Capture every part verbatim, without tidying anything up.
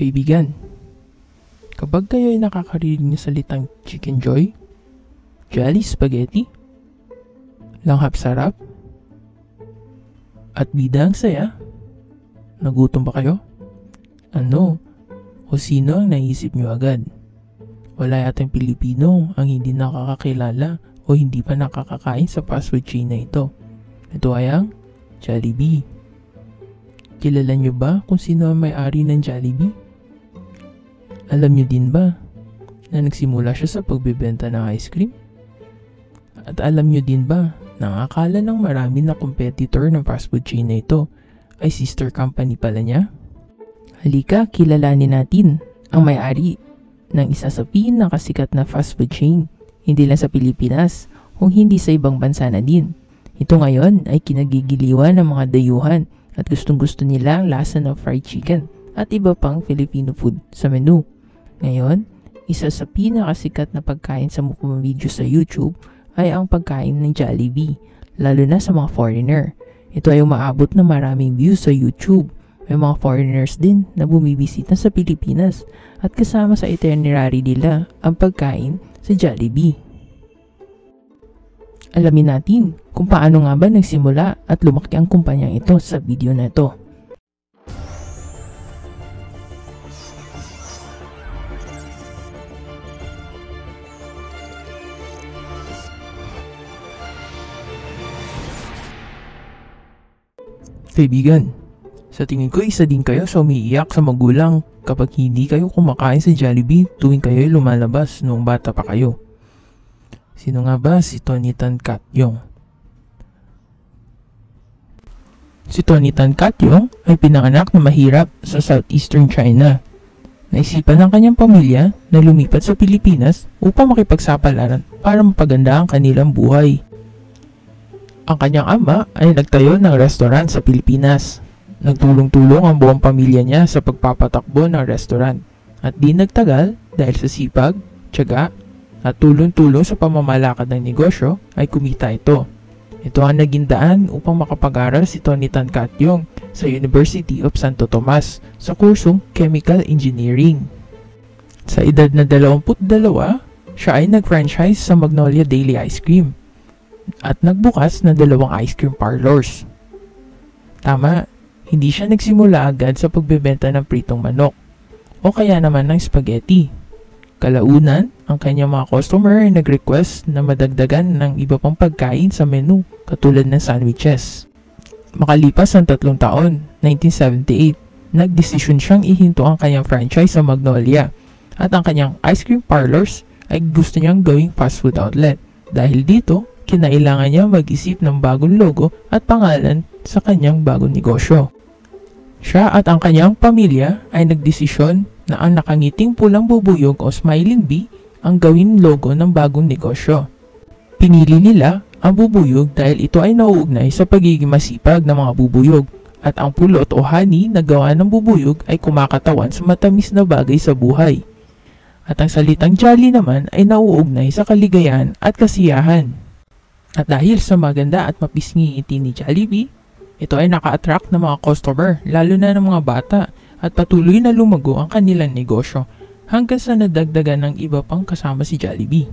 Kaibigan, kapag kayo ay nakakarinig ng salitang Chicken Joy, Jolly Spaghetti, langhap sarap, at bida ang saya, nagutom ba kayo? Ano o sino ang naisip nyo agad? Wala yatang Pilipino ang hindi nakakakilala o hindi pa nakakakain sa fast food chain na ito. Ito ay ang Jollibee. Kilala nyo ba kung sino ang may-ari ng Jollibee? Alam nyo din ba na nagsimula siya sa pagbebenta ng ice cream? At alam nyo din ba na akala ng marami na competitor ng fast food chain na ito ay sister company pala niya? Halika, kilalanin natin ang may-ari ng isa sa pinakasikat na fast food chain, hindi lang sa Pilipinas, kung hindi sa ibang bansa na din. Ito ngayon ay kinagigiliwan ng mga dayuhan at gustong-gusto nila ang lasa ng fried chicken at iba pang Filipino food sa menu. Ngayon, isa sa pinakasikat na pagkain sa mukha video sa YouTube ay ang pagkain ng Jollibee, lalo na sa mga foreigner. Ito ay umaabot na maraming views sa YouTube. May mga foreigners din na bumibisita sa Pilipinas at kasama sa itinerary nila ang pagkain sa Jollibee. Alamin natin kung paano nga ba nagsimula at lumaki ang kumpanyang ito sa video na ito. Kaibigan, sa tingin ko isa din kayo sa umiiyak sa magulang kapag hindi kayo kumakain sa Jollibee tuwing kayo lumalabas noong bata pa kayo. Sino nga ba si Tony Tan Cat Yong? Si Tony Tan Cat Yong ay pinanganak na mahirap sa southeastern China. Naisipan ng kanyang pamilya na lumipat sa Pilipinas upang makipagsapalaran para mapaganda ang kanilang buhay. Ang kanyang ama ay nagtayo ng restaurant sa Pilipinas. Nagtulong-tulong ang buong pamilya niya sa pagpapatakbo ng restaurant. At di nagtagal dahil sa sipag, tiyaga, at tulong-tulong sa pamamalakad ng negosyo ay kumita ito. Ito ang naging daan upang makapag-aral si Tony Tan Cat Yong sa University of Santo Tomas sa kursong Chemical Engineering. Sa edad na dalawampu't dalawa, siya ay nag-franchise sa Magnolia Daily Ice Cream at nagbukas ng dalawang ice cream parlors. Tama, hindi siya nagsimula agad sa pagbebenta ng pritong manok o kaya naman ng spaghetti. Kalaunan, ang kanyang mga customer ay nag-request na madagdagan ng iba pang pagkain sa menu katulad ng sandwiches. Makalipas ang tatlong taon, nineteen seventy-eight, nagdesisyon siyang ihinto ang kanyang franchise sa Magnolia at ang kanyang ice cream parlors ay gusto niyang gawing fast food outlet. Dahil dito, kinailangan niya mag-isip ng bagong logo at pangalan sa kanyang bagong negosyo. Siya at ang kanyang pamilya ay nagdesisyon na ang nakangiting pulang bubuyog o smiling bee ang gawin logo ng bagong negosyo. Pinili nila ang bubuyog dahil ito ay nauugnay sa pagiging masipag ng mga bubuyog at ang pulot o honey na gawa ng bubuyog ay kumakatawan sa matamis na bagay sa buhay. At ang salitang jolly naman ay nauugnay sa kaligayahan at kasiyahan. At dahil sa maganda at mapisngi ngiti ni Jollibee, ito ay naka-attract ng mga customer, lalo na ng mga bata, at patuloy na lumago ang kanilang negosyo hanggang sa nadagdagan ng iba pang kasama si Jollibee.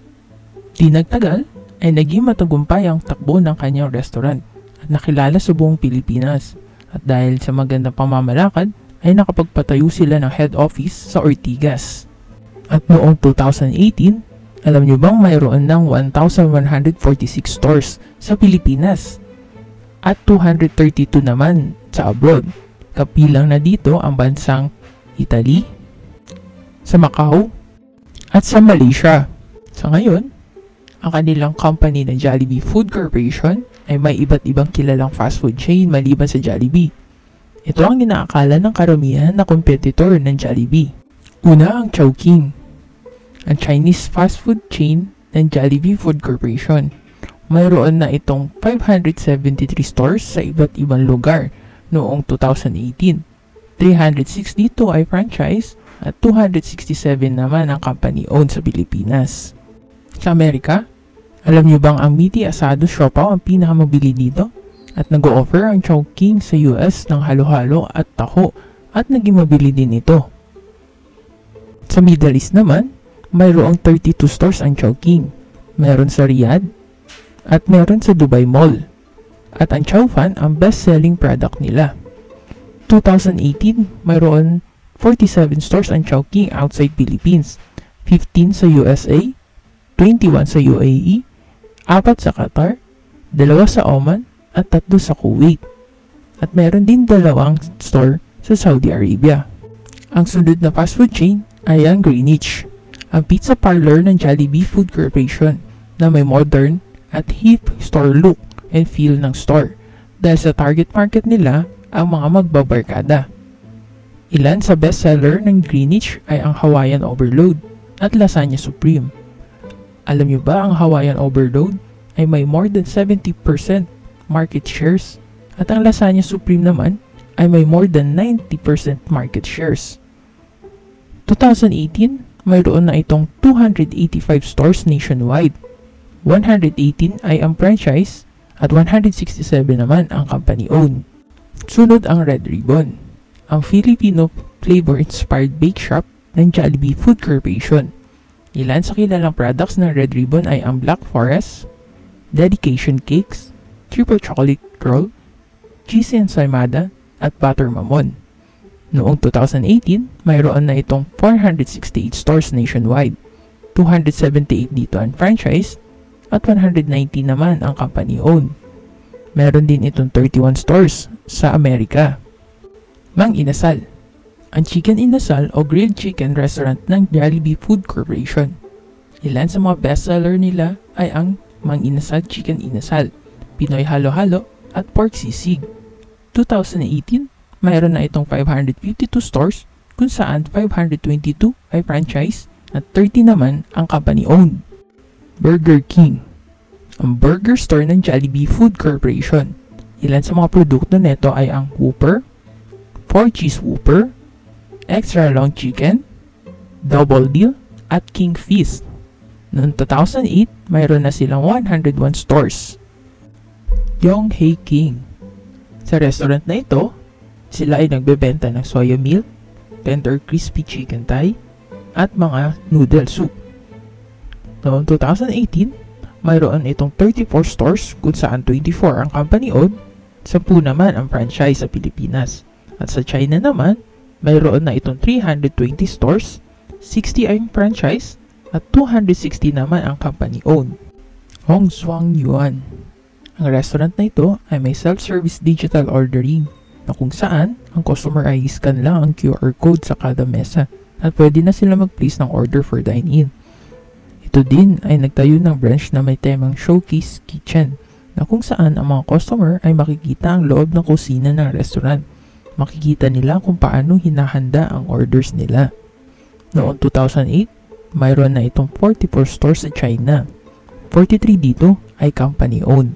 Di nagtagal ay naging matagumpay ang takbo ng kanyang restaurant at nakilala sa buong Pilipinas. At dahil sa magandang pamamalakad ay nakapagpatayo sila ng head office sa Ortigas. At noong two thousand eighteen, alam nyo bang mayroon ng one thousand one hundred forty-six stores sa Pilipinas at two hundred thirty-two naman sa abroad. Kapilang na dito ang bansang Italy, sa Macau, at sa Malaysia. Sa ngayon, ang kanilang company na Jollibee Food Corporation ay may iba't ibang kilalang fast food chain maliban sa Jollibee. Ito ang inaakala ng karamihan na competitor ng Jollibee. Una ang Chowking, ang Chinese fast food chain ng Jollibee Food Corporation. Mayroon na itong five hundred seventy-three stores sa iba't ibang lugar noong two thousand eighteen. three hundred sixty-two ay franchise at two hundred sixty-seven naman ang company-owned sa Pilipinas. Sa Amerika, alam nyo bang ang Meaty Asado Siopaw ang pinakamabili dito? At nag-o-offer ang Chowking sa U S ng halo-halo at taho at naging mabili din ito. Sa Middle East naman, mayroong thirty-two stores ang Chowking. Meron sa Riyadh at meron sa Dubai Mall. At ang Chow Fan ang best-selling product nila. twenty eighteen, mayroon forty-seven stores ang Chowking outside Philippines. fifteen sa U S A, twenty-one sa U A E, apat sa Qatar, dalawa sa Oman, at tatlo sa Kuwait. At meron din dalawang store sa Saudi Arabia. Ang sunod na fast food chain ay ang Greenwich, ang pizza parlor ng Jollibee Food Corporation na may modern at hip store look and feel ng store dahil sa target market nila ang mga magbabarkada. Ilan sa bestseller ng Greenwich ay ang Hawaiian Overload at Lasagna Supreme. Alam niyo ba ang Hawaiian Overload ay may more than seventy percent market shares at ang Lasagna Supreme naman ay may more than ninety percent market shares. twenty eighteen, mayroon na itong two hundred eighty-five stores nationwide. one hundred eighteen ay ang franchise at one hundred sixty-seven naman ang company-owned. Sunod ang Red Ribbon, ang Filipino flavor-inspired bake shop ng Jollibee Food Corporation. Ilan sa kilalang products ng Red Ribbon ay ang Black Forest, Dedication Cakes, Triple Chocolate Roll, Cheesy Ensaymada, at Butter Mamon. Noong twenty eighteen, mayroon na itong four hundred sixty-eight stores nationwide, two hundred seventy-eight dito ang franchise, at one hundred ninety naman ang company-owned. Meron din itong thirty-one stores sa Amerika. Mang Inasal, ang Chicken Inasal o grilled chicken restaurant ng Jollibee Food Corporation. Ilan sa mga bestseller nila ay ang Mang Inasal Chicken Inasal, Pinoy Halo-Halo, at Pork Sisig. twenty eighteen, mayroon na itong five hundred fifty-two stores kung saan five hundred twenty-two ay franchise at thirty naman ang company-owned. Burger King, ang burger store ng Jollibee Food Corporation. Ilan sa mga produkto nito ay ang Whopper, four cheese Whopper, Extra Long Chicken, Double Deal, at King Feast. Noong two thousand eight, mayroon na silang one hundred one stores. Yonghae King, sa restaurant na ito, sila ay nagbebenta ng soya milk, tender crispy chicken thigh, at mga noodle soup. Noong two thousand eighteen, mayroon itong thirty-four stores kung saan twenty-four ang company-owned, ten naman ang franchise sa Pilipinas. At sa China naman, mayroon na itong three hundred twenty stores, sixty ay franchise, at two hundred sixty naman ang company-owned. Hong Zhuang Yuan, ang restaurant na ito ay may self-service digital ordering na kung saan ang customer ay scan lang ang Q R code sa kada mesa at pwede na sila mag-place ng order for dine-in. Ito din ay nagtayo ng branch na may temang Showcase Kitchen na kung saan ang mga customer ay makikita ang loob ng kusina ng restaurant. Makikita nila kung paano hinahanda ang orders nila. Noong two thousand eight, mayroon na itong forty-four stores sa China. forty-three dito ay company-owned.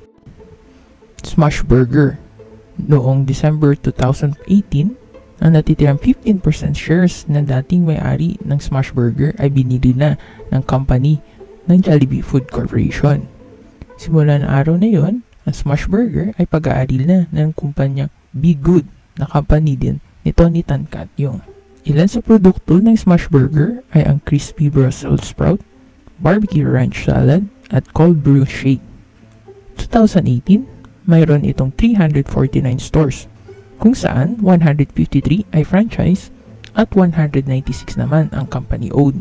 Smash Burger, noong December two thousand eighteen, ang natitirang fifteen percent shares na dating may-ari ng Smash Burger ay binili na ng company ng Jollibee Food Corporation. Simula ng araw na yon, ang Smash Burger ay pag-aari na ng kumpanyang Be Good na company din ni Tony Tan Cat Yong. Ilan sa produkto ng Smash Burger ay ang Crispy Brussels Sprout, Barbecue Ranch Salad, at Cold Brew Shake. twenty eighteen, mayroon itong three hundred forty-nine stores, kung saan one hundred fifty-three ay franchise at one hundred ninety-six naman ang company-owned.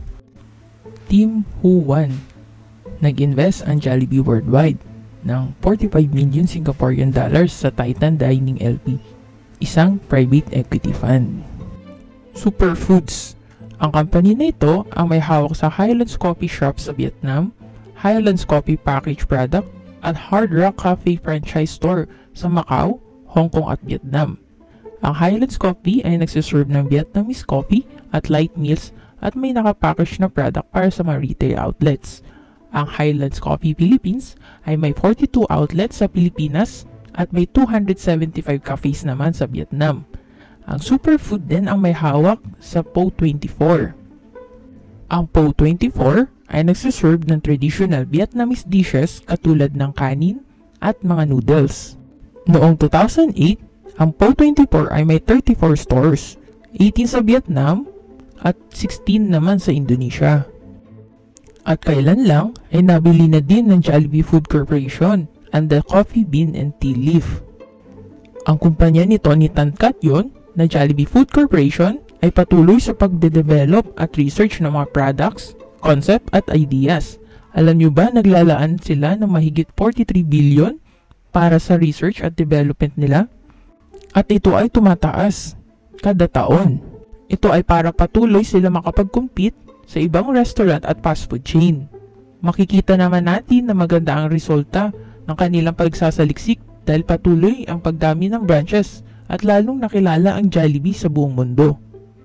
Tim Ho Wan, nag-invest ang Jollibee worldwide ng forty-five million Singaporean dollars sa Titan Dining L P, isang private equity fund. Superfoods, ang company na ito ang may hawak sa Highlands Coffee Shop sa Vietnam, Highlands Coffee Package Product, at Hard Rock Cafe Franchise Store sa Macau, Hong Kong at Vietnam. Ang Highlands Coffee ay nagsiserve ng Vietnamese coffee at light meals at may nakapackage na product para sa mga retail outlets. Ang Highlands Coffee Philippines ay may forty-two outlets sa Pilipinas at may two hundred seventy-five cafes naman sa Vietnam. Ang Superfood din ang may hawak sa Po twenty-four. Ang Po twenty-four ay nagsiserve ng traditional Vietnamese dishes katulad ng kanin at mga noodles. Noong two thousand eight, ang Po twenty-four ay may thirty-four stores, eighteen sa Vietnam at sixteen naman sa Indonesia. At kailan lang ay nabili na din ng Jollibee Food Corporation ang The Coffee Bean and Tea Leaf. Ang kumpanya ni Tony Tan Caktiong na Jollibee Food Corporation ay patuloy sa pagde-develop at research ng mga products, concept at ideas. Alam nyo ba naglalaan sila ng mahigit forty-three billion para sa research at development nila? At ito ay tumataas kada taon. Ito ay para patuloy sila makapag-compete sa ibang restaurant at fast food chain. Makikita naman natin na maganda ang resulta ng kanilang pagsasaliksik dahil patuloy ang pagdami ng branches at lalong nakilala ang Jollibee sa buong mundo.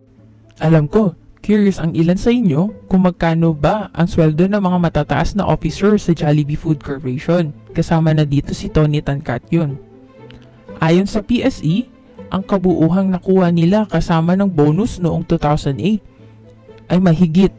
Alam ko, curious ang ilan sa inyo kung magkano ba ang sweldo ng mga matataas na officer sa Jollibee Food Corporation, kasama na dito si Tony Tan Caktiong. Ayon sa P S E, ang kabuuhang nakuha nila kasama ng bonus noong two thousand eight ay mahigit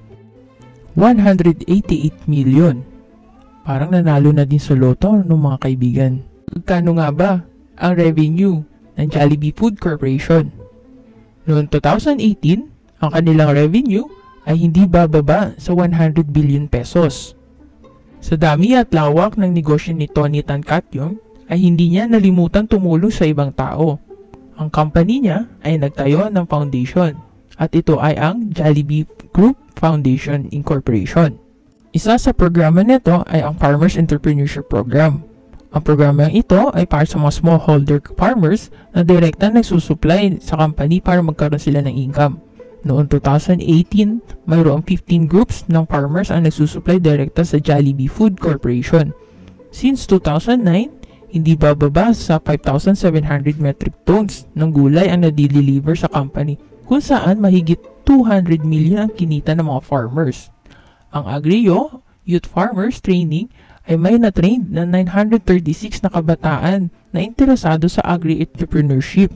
one hundred eighty-eight million. Parang nanalo na din sa loto ng mga kaibigan. Magkano nga ba ang revenue ng Jollibee Food Corporation? Noong two thousand eighteen, ang kanilang revenue ay hindi bababa sa one hundred billion pesos. Sa dami at lawak ng negosyo ni Tony Tan Caktiong, ay hindi niya nalimutan tumulong sa ibang tao. Ang company niya ay nagtayo ng foundation at ito ay ang Jollibee Group Foundation Incorporation. Isa sa programa nito ay ang Farmers Entrepreneurship Program. Ang programang ito ay para sa mga smallholder farmers na direkta nagsusupply sa company para magkaroon sila ng income. Noong two thousand eighteen, mayroong fifteen groups ng farmers ang nagsusupply direkta sa Jollibee Food Corporation. Since two thousand nine, hindi bababa sa five thousand seven hundred metric tons ng gulay ang nadideliver sa company, kung saan mahigit two hundred million ang kinita ng mga farmers. Ang Agrio Youth Farmers Training ay may na-train na nine hundred thirty-six na kabataan na interesado sa agri-entrepreneurship.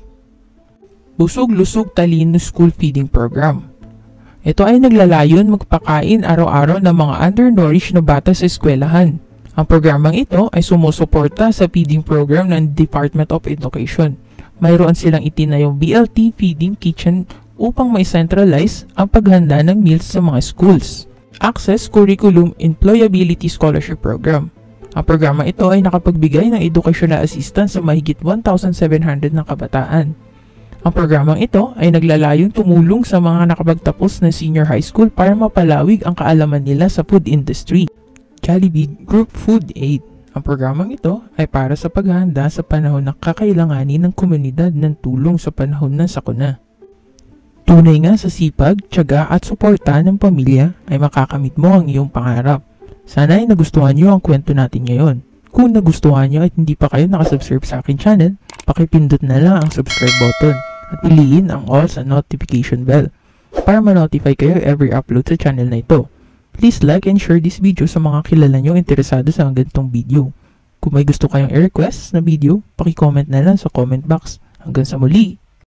Busog-lusog talino school feeding program. Ito ay naglalayon magpakain araw-araw ng mga undernourished na bata sa eskwelahan. Ang programang ito ay sumusuporta sa feeding program ng Department of Education. Mayroon silang itinayong B L T feeding kitchen upang may centralize ang paghanda ng meals sa mga schools. Access Curriculum Employability Scholarship Program. Ang programa ito ay nakapagbigay ng educational assistance sa mahigit one thousand seven hundred na kabataan. Ang programang ito ay naglalayong tumulong sa mga nakapagtapos ng senior high school para mapalawig ang kaalaman nila sa food industry. Jollibee Group Food Aid. Ang programang ito ay para sa paghahanda sa panahon na kakailanganin ng komunidad ng tulong sa panahon ng sakuna. Tunay nga sa sipag, tiyaga at suporta ng pamilya ay makakamit mo ang iyong pangarap. Sana ay nagustuhan nyo ang kwento natin ngayon. Kung nagustuhan nyo at hindi pa kayo nakasubscribe sa akin channel, pakipindot na lang ang subscribe button at piliin ang all sa notification bell para ma-notify kayo every upload sa channel na ito. Please like and share this video sa mga kilala nyo interesado sa ganitong video. Kung may gusto kayong i-request na video, pakicomment na lang sa comment box. Hanggang sa muli!